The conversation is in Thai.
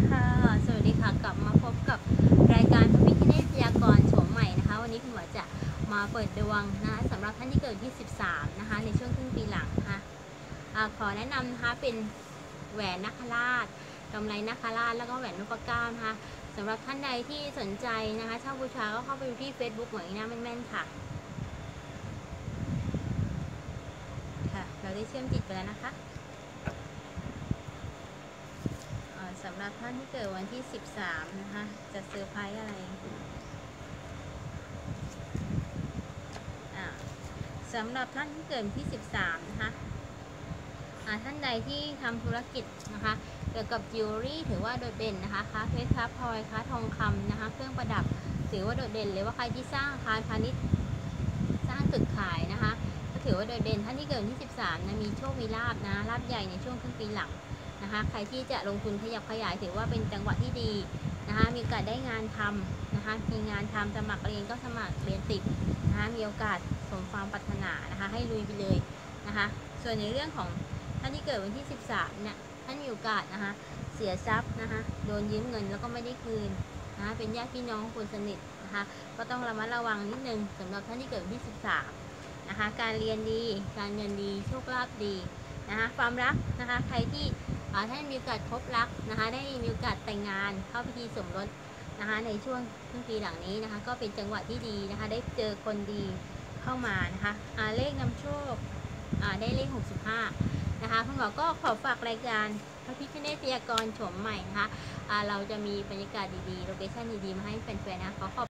ค่ะสวัสดีค่ะกลับมาพบกับรายการพระพิฆเนศพยากรณ์โฉมใหม่นะคะวันนี้คุณหมอจะมาเปิดดวงนะคะสำหรับท่านที่เกิดที่13นะคะในช่วงครึ่งปีหลังนะคะขอแนะนำนะคะเป็นแหวนนาคราชกำไรนาคราชแล้วก็แหวนนพเก้านะคะสำหรับท่านใดที่สนใจนะคะเช่าบูชาก็เข้าไปดูที่ Facebook หมออีน่าแม่นๆค่ะเราได้เชื่อมจิตกันแล้วนะคะสำหรับท่านที่เกิดวันที่13นะคะจะเซอร์ไพรส์อะไรสำหรับท่านที่เกิดวันที่13นะคะท่านใดที่ทำธุรกิจนะคะเกี่ยวกับจิวเวลรี่ถือว่าโดดเด่นนะคะค้าเพชรค้าพลอยค้าทองคำนะคะเครื่องประดับถือว่าโดดเด่นเลยว่าใครที่สร้างอาคารพาณิชย์สร้างตึกขายนะคะก็ถือว่าโดดเด่นท่านที่เกิดวันที่13นะมีโชคมีลาภนะลาภใหญ่ในช่วงครึ่งปีหลังนะคะใครที่จะลงทุนขยับขยายถือว่าเป็นจังหวะที่ดีนะคะมีโอกาสได้งานทำนะคะมีงานทำสมัครเรียนก็สมัครเรียนติดนะคะมีโอกาสสมความปรารถนานะคะให้ลุยไปเลยนะคะส่วนในเรื่องของท่านที่เกิดวันที่13เนี่ยท่านมีโอกาสนะคะเสียทรัพย์นะคะโดนยืมเงินแล้วก็ไม่ได้คืนนะคะเป็นญาติพี่น้องคนสนิทนะคะก็ต้องระมัดระวังนิดนึงสำหรับท่านที่เกิดวันที่13นะคะการเรียนดีการเงินดีโชคลาภดีนะคะความรักนะคะใครที่ท่านมีโอกาสพบรักนะคะได้มีโอกาสแต่งงานเข้าพิธีสมรสนะคะในช่วงครึ่งปีหลังนี้นะคะก็เป็นจังหวะที่ดีนะคะได้เจอคนดีเข้ามานะคะเลขนำโชคได้เลข65นะคะคุณหมอก็ขอฝากรายการพระพิฆเนศพยากรณ์โฉมใหม่นะคะเราจะมีบรรยากาศดีๆโลเคชั่นดีๆมาให้แฟนๆนะขอขอบ